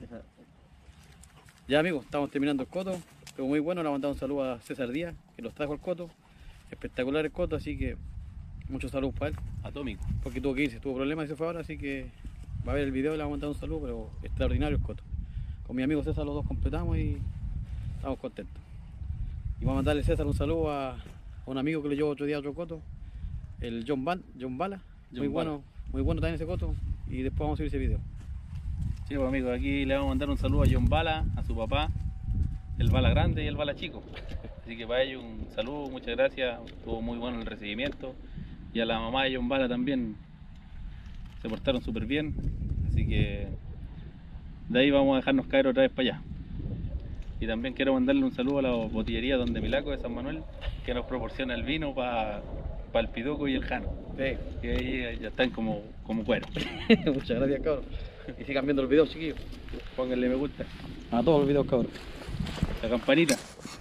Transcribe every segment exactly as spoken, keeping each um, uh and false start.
Ya amigos, estamos terminando el coto. Estuvo muy bueno, le mandamos un saludo a César Díaz, que nos trajo el coto. Espectacular el coto, así que muchos saludos para él. Atómico. Porque tuvo que irse, tuvo problemas y se fue ahora, así que va a ver el video y le vamos a mandar un saludo, pero extraordinario el coto. Con mi amigo César los dos completamos y estamos contentos. Y vamos a mandarle César un saludo a, a un amigo que le llevó otro día a otro coto, el John, Van, John Bala. Muy John bueno, Bala. muy bueno también ese coto. Y después vamos a subir ese video. Sí, pues amigos, aquí le vamos a mandar un saludo a John Bala, a su papá, el Bala grande y el Bala chico. Así que para ellos un saludo, muchas gracias, estuvo muy bueno el recibimiento. Y a la mamá de John Bala también se portaron súper bien. Así que de ahí vamos a dejarnos caer otra vez para allá. Y también quiero mandarle un saludo a la botillería Donde Milaco de San Manuel, que nos proporciona el vino para pa el Piduco y el Jano. Sí. Que ahí ya están como, como cuero. Muchas gracias, cabrón. Y sigan viendo los videos, chiquillos. Pónganle me gusta. A todos los videos, cabrón. La campanita.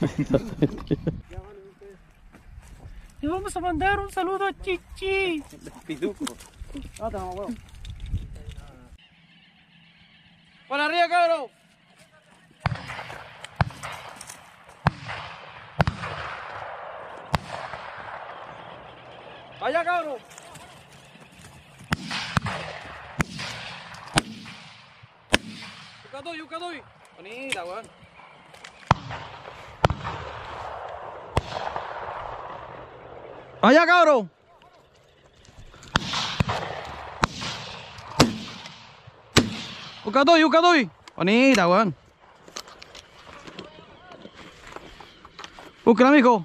Y vamos a mandar un saludo a Chichi. Piduco. Ah, estamos bueno. ¡Para arriba, cabrón! ¡Allá, cabrón! ¡Yuca doy, yuca doy! Bonita, weón. ¡Allá, cabrón! Yuca doy, yuca doy! Bonita, weón. Búscala, mijo.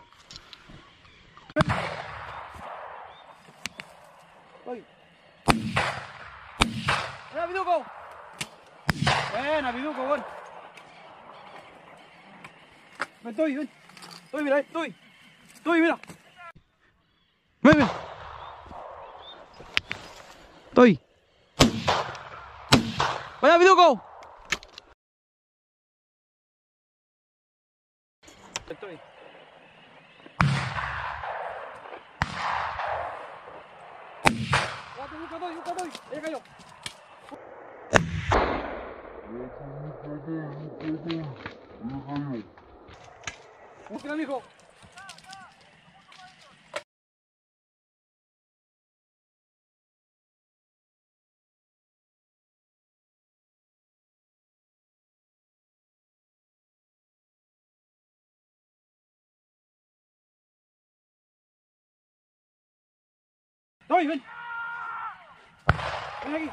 ¡Buena, Piduco! Buena, Piduco, weón. Ven, estoy, ven. Estoy, mira, estoy. Estoy, mira. Ven, ven. Estoy. ¡Vaya, Piduco! Estoy. Yuca doy, yuca doy. Ahí cayó. Búsquela, mijo. Estoy, ven. Ven aquí.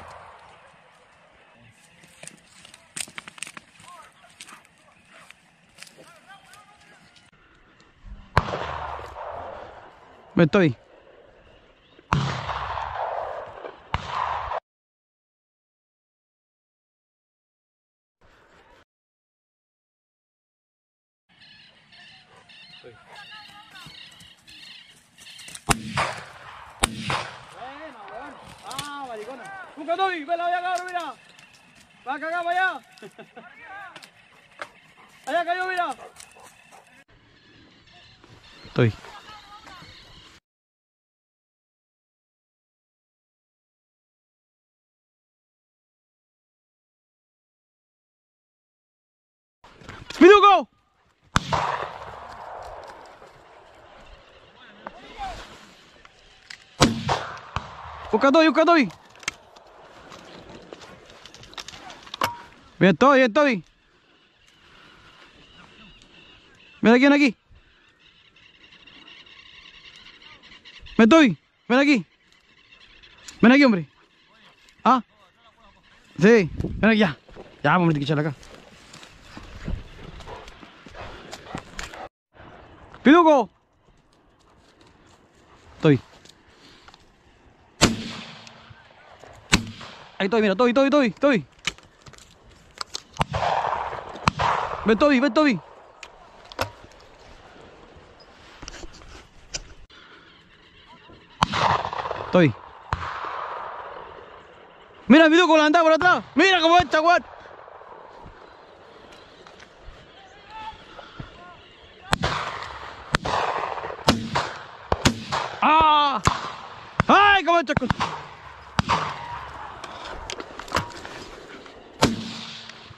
Me estoy. Estoy. Bueno, weón. Ah, maricona. Busca estoy, vela allá, cabrón, mira. Va a cagar para allá. Allá cayó, mira. Estoy. ¡Piduco! Busca estoy, busca estoy. Bien estoy, bien estoy. Ven aquí, ven aquí. Ven estoy, ven aquí. Ven aquí, hombre. Ah. Sí, ven aquí, ya. Ya, vamos a echarla acá. ¡Piduco! Estoy. Ahí estoy, mira, estoy, estoy, estoy, estoy. Ven, Toby, ven, Toby. Estoy. Mira, mi Piduco la anda por atrás. Mira cómo está, weón. ¡Ah! ¡Ay, cómo está!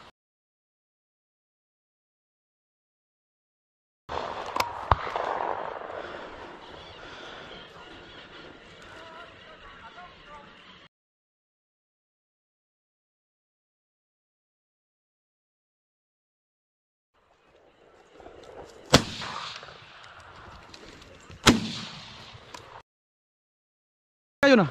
una.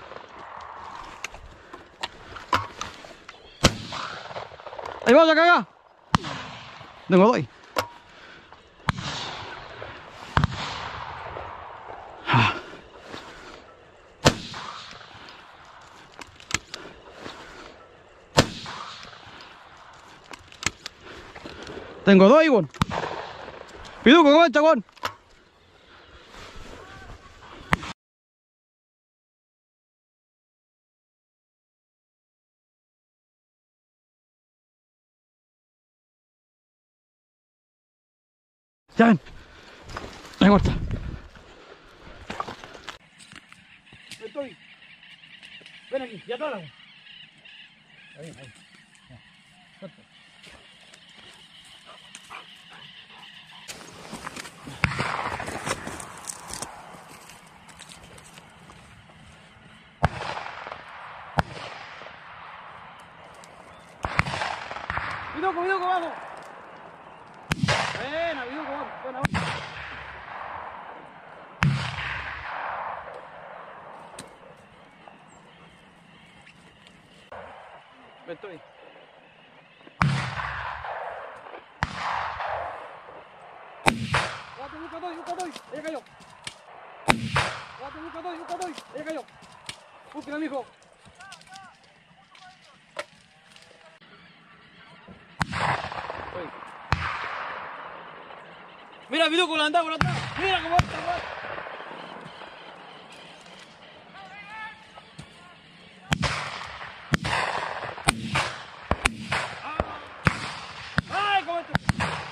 Ahí vamos a cagar. Tengo dos. Tengo dos, Ivonne. Piduco, ¿cómo es, chagón? Ya ven. Ahí corta. Estoy. Ven aquí, ya está. Ahí, ahí. Suelta. Viduco, Viduco, vamos. Buena, Viduco, vamos. Buena, buena. Me estoy. Date, busca doy, busca doy. Ella cayó. Date, busca doy, busca doy. Ella cayó. Búsquela, mijo. Mira, Viduco, la anda por atrás. Mira cómo está, igual. ¡Ay, cómo está!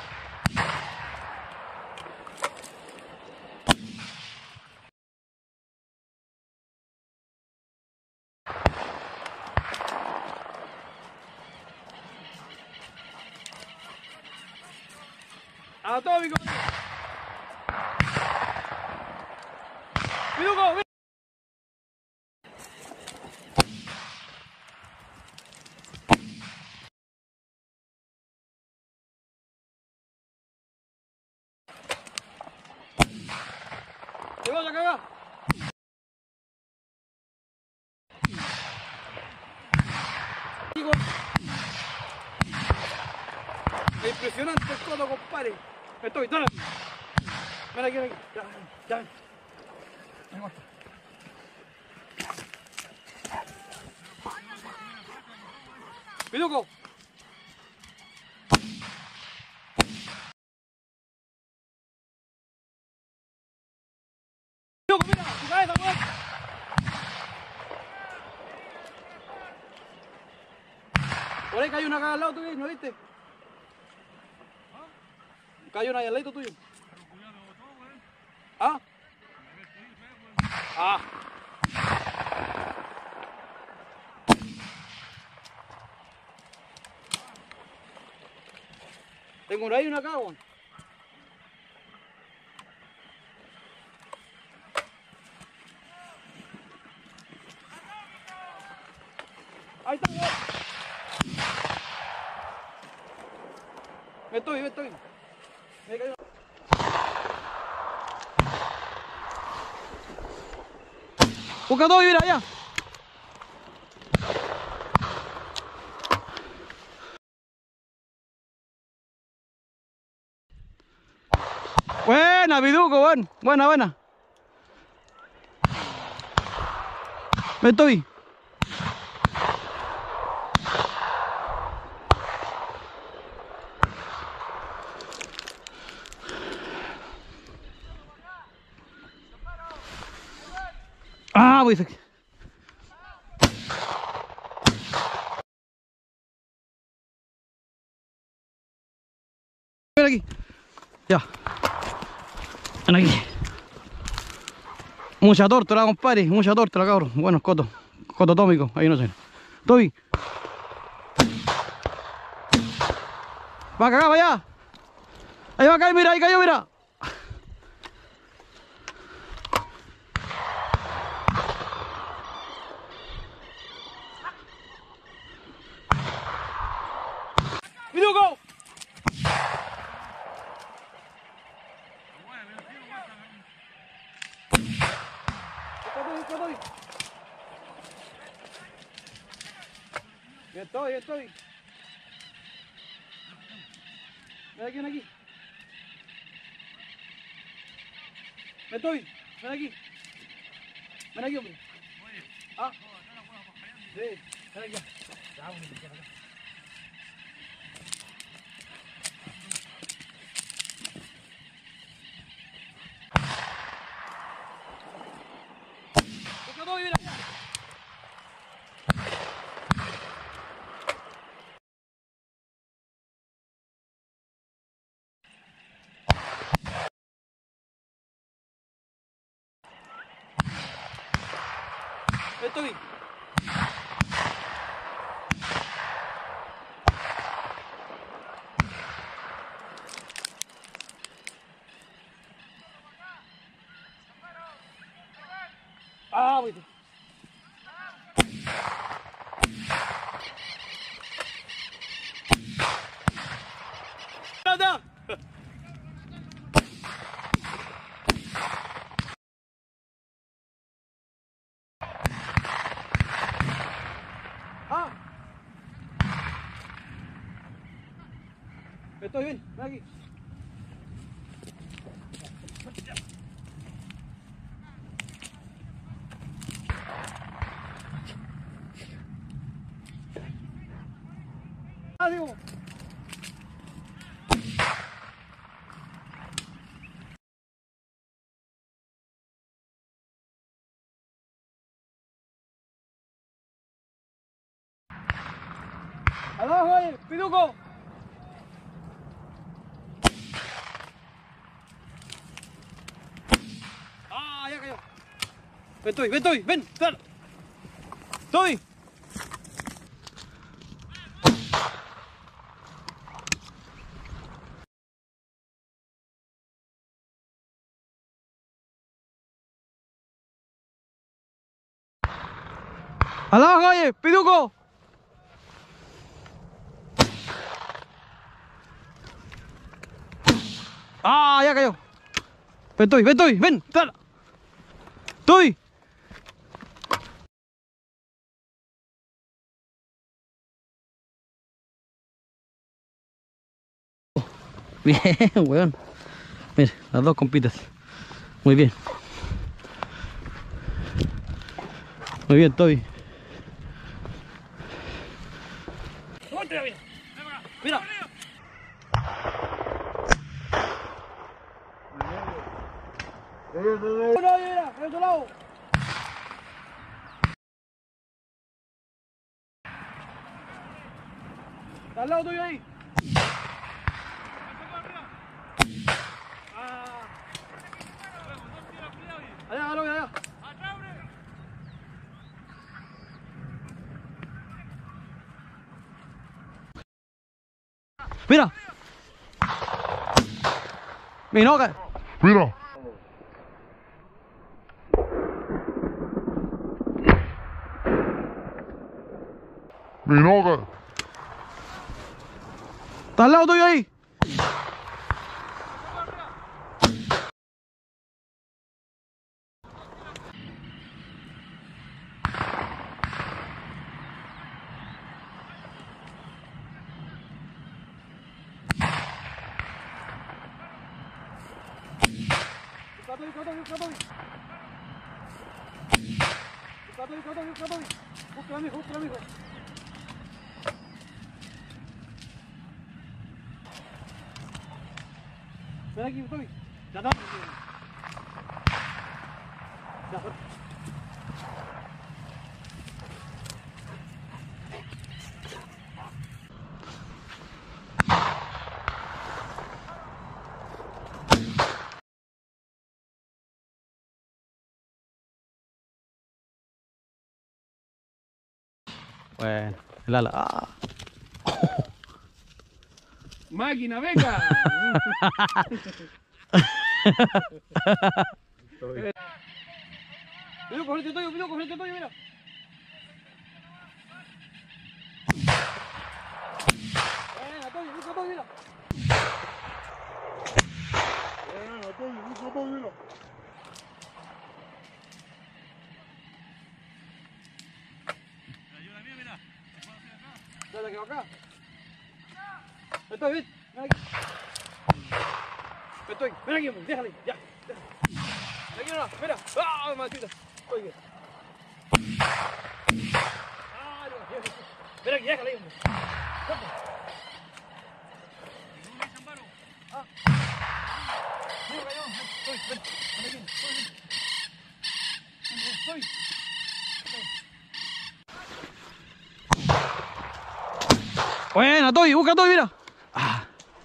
Anatómico. Viduco, mira. Te vas a cagar. Impresionante el codo, compadre. Estoy, dale. Ven aquí, ven aquí. Ya, ya. Ahí va. Viduco. Viduco, mira, tu cabeza, weón. Por ahí cayó una acá al lado tuyo, ¿no viste? Cayó una ahí al lado tuyo. ¿Ah? Ah. Tengo una ahí y una acá, weón. Ahí está, weón. Me estoy, me estoy. Me cayó. Busca todo y mira allá. Buena, Viduco, buen. Buena, buena. Me estoy. Ah, voy a aquí. Ven aquí. Ya. Ven aquí. Mucha tórtola, compadre. Mucha tórtola, cabrón. Buenos cotos. Coto atómico. Ahí no sé. Toby. Va a cagar, va allá. Ahí va a caer, mira, ahí cayó, mira. ¡Viduco! Busca todo, busca todo. Estoy, estoy. Ven aquí, ven aquí. Ven, estoy. Ven aquí. Ven aquí, hombre. Ah. Sí, ven aquí. Ya, hombre, ven acá. Busca todo y mira. Estoy. Ah, voy. ¡Nada! Ah. Estoy bien, ven aquí. Ah, digo. Abajo, oye, Piduco. Ah, ya cayó. Ven, estoy, ven, estoy, ven, sal. Estoy. Abajo, oye, Piduco. Ah, ya cayó. Ven, estoy, ven, estoy, ven, sal. Estoy. Bien, weón. Mira, las dos compitas. Muy bien. Muy bien, Toby. Mira. Mira, mira, de otro lado. Está al lado tuyo ahí. Ah. Allá, allá, allá. Mira. Minoca. Mira. Minoca. Está al lado tuyo ahí. Busca amigo, busca amigo. Ven aquí, Toby. Ya está. Ya está. Bueno, el ala. Ah. ¡Máquina, beca! Mira, cogete tuyo, mira, cogete tuyo, mira. Venga, Toyo, busca todo, mira. Venga, Toby, busca todo, mira. Ayúdame, mira. quedó acá. Estoy, ven, ven aquí. Estoy, ven aquí, hombre, déjale, ya. Déjale. Aquí no, mira. ¡Ah, maldita! Estoy bien. ¡Ah, no! Ven aquí, déjale, hombre. ¡Ah! ¡Mira, cayó! Estoy, ven, ven aquí, estoy, ven. Estoy. Buena, Toy, busca Toy, mira. Ah.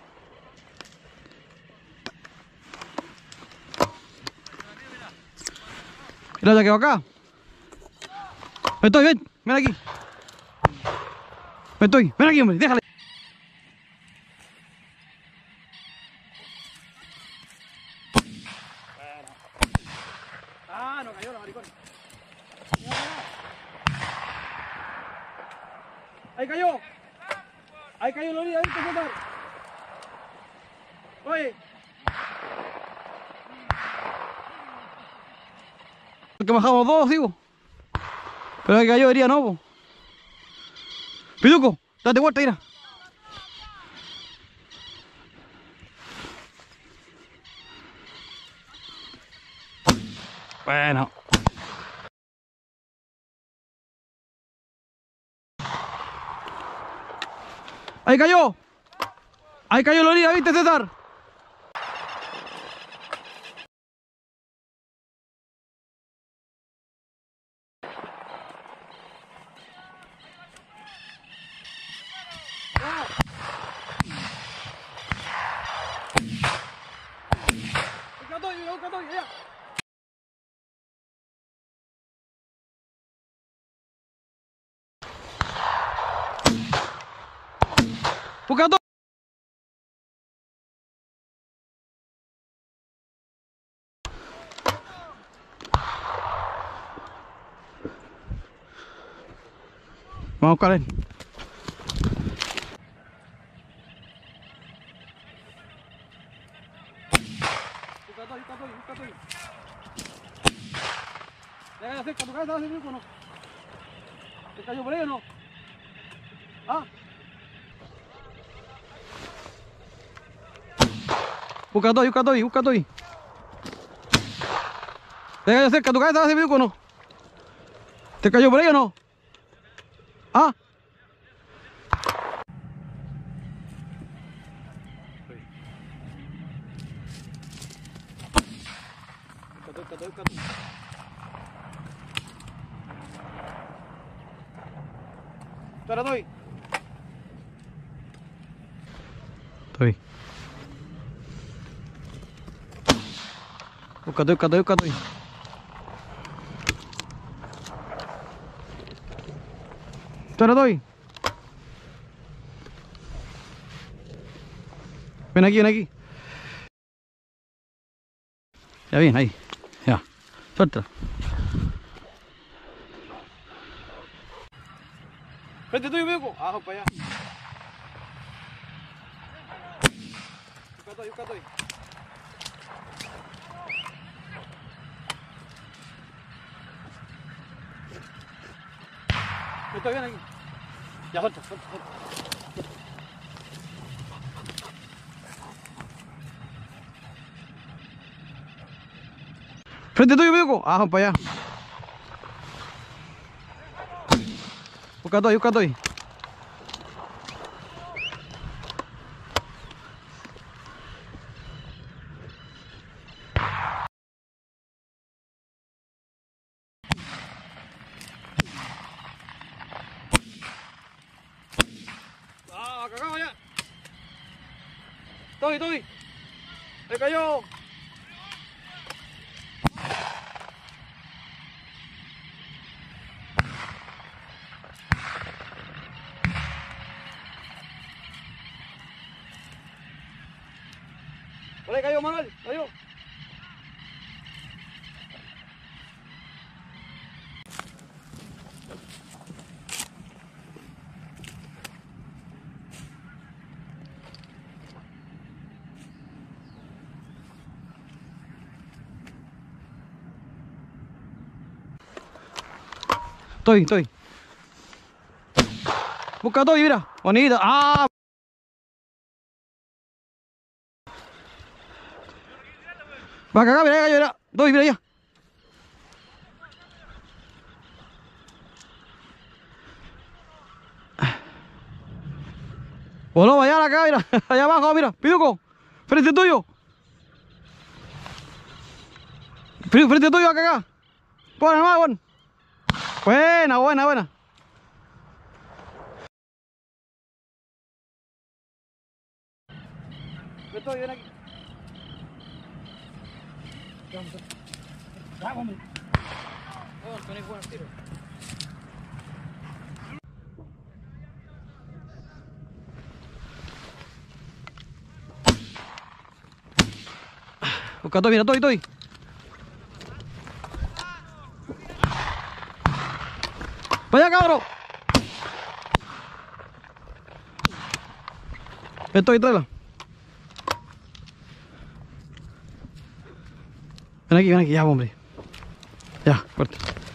Mira, ya quedó acá. Estoy, ven, ven aquí. Estoy, ven aquí, hombre, déjale. Ah, no cayó la maricona. Ahí cayó. Ahí cayó la orilla, ¿viste, César? Oye. Que bajamos dos, digo. Pero ahí cayó herida, no, po. Piduco, date vuelta, mira. Bueno. Ahí cayó. Ahí cayó la orilla, ¿viste, César? Busca todo, busca todo, ya. Busca todo. Vamos a buscar él. Busca todo, busca todo, busca todo. Déjale cerca tu cabeza, ¿hace tiempo o no? ¿Te cayó por ahí o no? ¿Ah? Busca todo, busca todo, busca todo. Déjale cerca tu cabeza, ¿hace tiempo o no? ¿Te cayó por ahí o no? ¿Ah? Espera, estoy. Estoy. Busca, busca, busca, busca. Espera, estoy. Ven aquí, ven aquí. Ya bien, ahí. Ya. Suelta. Frente tuyo, viejo. Ajo para allá. Busca todo, busca todo. Estoy bien aquí. Ya, suelta, suelta, suelta. Frente tuyo, viejo. Ajo para allá. Busca todo, busca todo. Ah, cagado ya. Toy, Toy. Se cayó. Por ahí cayó, Manuel. Cayó. Estoy, estoy. Busca todo y mira. Bonito. ¡Ah! Va acá, mira, mira, mira. Todo y mira allá. Voló, allá acá, mira. Allá abajo, mira. Piduco. Frente tuyo. Frente tuyo acá, acá. Buena, más, buena. Buena, buena, buena. Estoy bien aquí. Vamos, hombre. Oh, tenés buenos tiros. Busca todo, mira, todo, todo. Vaya, cabrón. Estoy, tráela. Ven aquí, ven aquí, ya, hombre. Ya, fuerte.